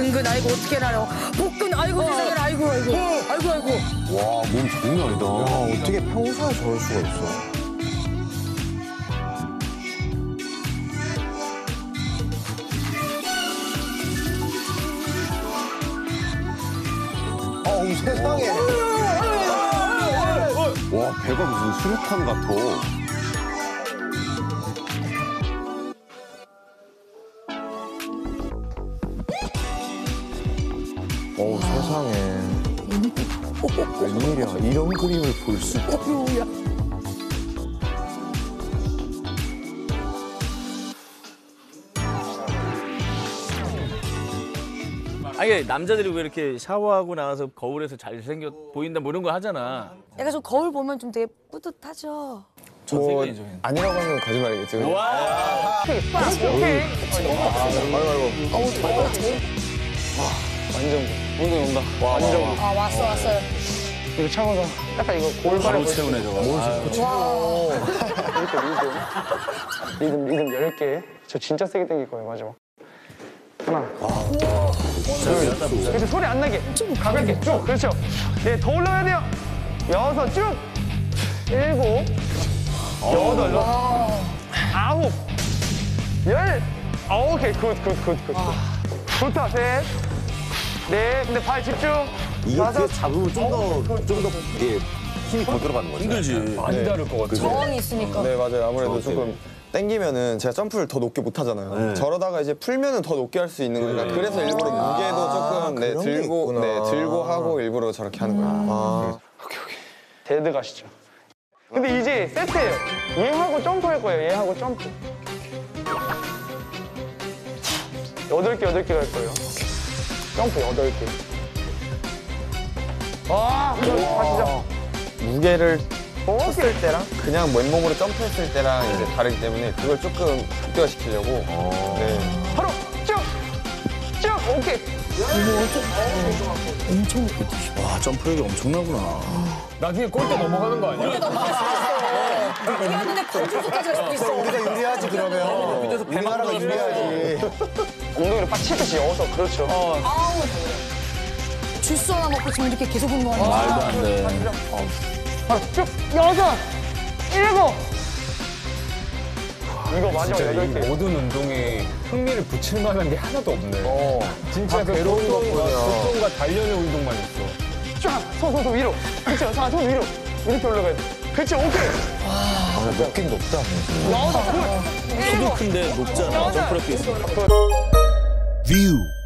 당근 아이고 어떻게 나요? 복근 아이고 세상에 아이고. 와, 몸 장난 아니다. 야, 어떻게 평소에 저럴 수가 있어? 세상에. 와, 배가 무슨 수류탄 같아. 세상에. 웬일이야. 이런 그림을 볼 수 있다. 아니 남자들이 왜 이렇게 샤워하고 나와서 거울에서 잘생겨 보인다 뭐 이런 거 하잖아. 약간 좀 거울 보면 좀 되게 뿌듯하죠. 아니라고 하면 거짓말이겠지. 와. 오케이. 완전 운동 온다. 완전. 아 왔어요. 이거 참아서 약간 이거 골반을 바로 채우네 저거. 리듬 10개. 저 진짜 세게 당길 거예요, 마지막. 하나. 그렇죠, 소리 안 나게. 가볍게 쭉. 그렇죠. 네, 더 올라가야 돼요. 6, 쭉. 7, 8, 9, 10. 오케이, 굿. 좋다, 셋. 네, 근데 발 집중. 이거 뒤에 잡으면 좀 더 이게 힘이 더 들어가는 거죠. 힘들지. 많이 다를 것 같아요. 저항이 있으니까. 네, 맞아요. 아무래도 조금 땡기면은 제가 점프를 더 높게 못 하잖아요. 네. 저러다가 이제 풀면은 더 높게 할 수 있는 거니까 그래서 일부러 무게도 조금 들고 하고 일부러 저렇게 하는 거예요. 오케이. 데드 가시죠. 근데 이제 세트예요. 얘하고 점프 할 거예요. 얘하고 점프. 8개 할 거예요. 점프 8개. 가시죠. 무게를 쳤을 때랑 그냥 맨몸으로 점프했을 때랑 이제 다르기 때문에 그걸 조금 극대화시키려고. 네. 바로 쭉! 오케이. 와 점프력이 엄청나구나. 나중에 골대 넘어가는 거 아니야? 근데 콘서트까지 할 수도 있어. 우리가 유리하지 그러면. 우리나라가 유리하지. 엉덩이를 빡 치듯이 여어서 그렇죠. 아우. 주스 하나 먹고 지금 이렇게 계속 운동하는 거야. 말도 안 돼. 바로 쭉! 6, 7! 이거 마지막 8개. 모든 운동에 흥미를 붙일 만한 게 하나도 없네. 진짜 그 괴로운 보통과 단련의 운동만 있어. 쫙! 손 위로. 그렇죠. 자, 손 위로. 이렇게 올라가야 돼. 그렇지, 오케이. 높긴 높다. 6, 키도 큰데 높잖아. 점프력도 있어. 굿. View.